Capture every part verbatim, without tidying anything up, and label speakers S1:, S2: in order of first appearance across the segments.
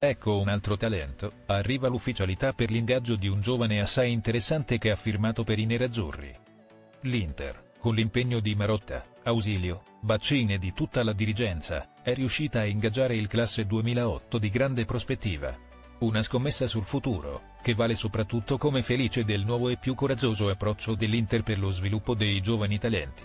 S1: Ecco un altro talento, arriva l'ufficialità per l'ingaggio di un giovane assai interessante che ha firmato per i nerazzurri. L'Inter, con l'impegno di Marotta, Ausilio, Baccini e di tutta la dirigenza, è riuscita a ingaggiare il classe duemilaotto di grande prospettiva. Una scommessa sul futuro, che vale soprattutto come felice del nuovo e più coraggioso approccio dell'Inter per lo sviluppo dei giovani talenti.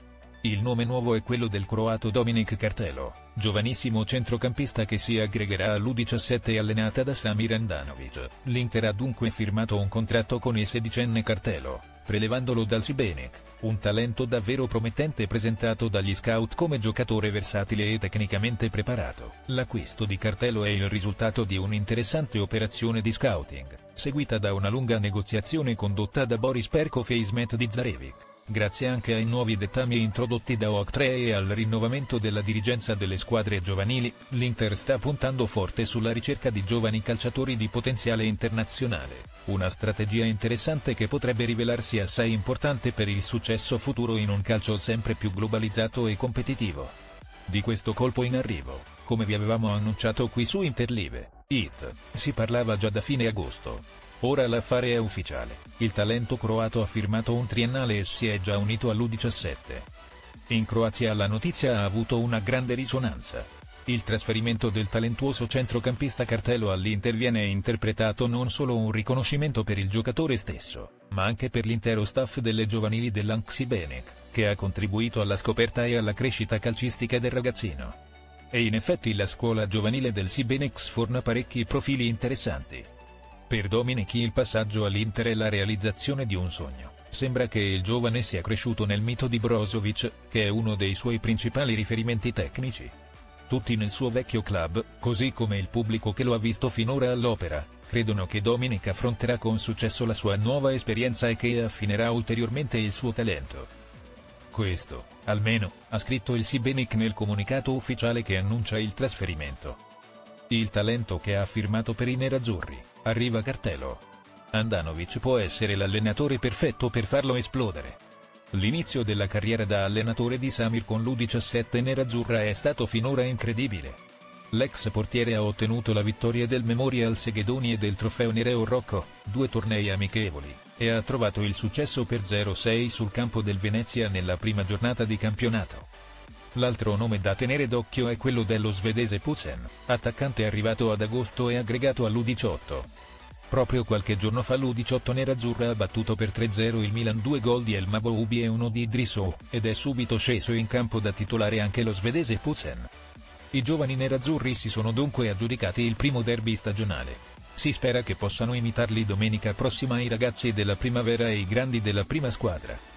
S1: Il nome nuovo è quello del croato Dominik Kartelo, giovanissimo centrocampista che si aggregherà all'U diciassette allenata da Samir Handanovic. L'Inter ha dunque firmato un contratto con il sedicenne Kartelo, prelevandolo dal Šibenik, un talento davvero promettente presentato dagli scout come giocatore versatile e tecnicamente preparato. L'acquisto di Kartelo è il risultato di un'interessante operazione di scouting, seguita da una lunga negoziazione condotta da Boris Perkov e Ismet Dizdarevic. Grazie anche ai nuovi dettami introdotti da Octree e al rinnovamento della dirigenza delle squadre giovanili, l'Inter sta puntando forte sulla ricerca di giovani calciatori di potenziale internazionale, una strategia interessante che potrebbe rivelarsi assai importante per il successo futuro in un calcio sempre più globalizzato e competitivo. Di questo colpo in arrivo, come vi avevamo annunciato qui su Interlive It, si parlava già da fine agosto. Ora l'affare è ufficiale, il talento croato ha firmato un triennale e si è già unito all'U diciassette. In Croazia la notizia ha avuto una grande risonanza. Il trasferimento del talentuoso centrocampista Kartelo all'Inter viene interpretato non solo un riconoscimento per il giocatore stesso, ma anche per l'intero staff delle giovanili dell'Ank Šibenik, che ha contribuito alla scoperta e alla crescita calcistica del ragazzino. E in effetti la scuola giovanile del Šibenik sforna parecchi profili interessanti. Per Dominik il passaggio all'Inter è la realizzazione di un sogno. Sembra che il giovane sia cresciuto nel mito di Brozovic, che è uno dei suoi principali riferimenti tecnici. Tutti nel suo vecchio club, così come il pubblico che lo ha visto finora all'Opera, credono che Dominik affronterà con successo la sua nuova esperienza e che affinerà ulteriormente il suo talento. Questo, almeno, ha scritto il Šibenik nel comunicato ufficiale che annuncia il trasferimento. Il talento che ha firmato per i nerazzurri, arriva Kartelo. Handanovic può essere l'allenatore perfetto per farlo esplodere. L'inizio della carriera da allenatore di Samir con l'U diciassette nerazzurra è stato finora incredibile. L'ex portiere ha ottenuto la vittoria del Memorial Segedoni e del trofeo Nereo Rocco, due tornei amichevoli, e ha trovato il successo per zero sei sul campo del Venezia nella prima giornata di campionato. L'altro nome da tenere d'occhio è quello dello svedese Poulsen, attaccante arrivato ad agosto e aggregato all'U diciotto. Proprio qualche giorno fa l'U diciotto nerazzurra ha battuto per tre zero il Milan, due gol di El Maboubi e uno di Idrissou, ed è subito sceso in campo da titolare anche lo svedese Poulsen. I giovani nerazzurri si sono dunque aggiudicati il primo derby stagionale. Si spera che possano imitarli domenica prossima i ragazzi della primavera e i grandi della prima squadra.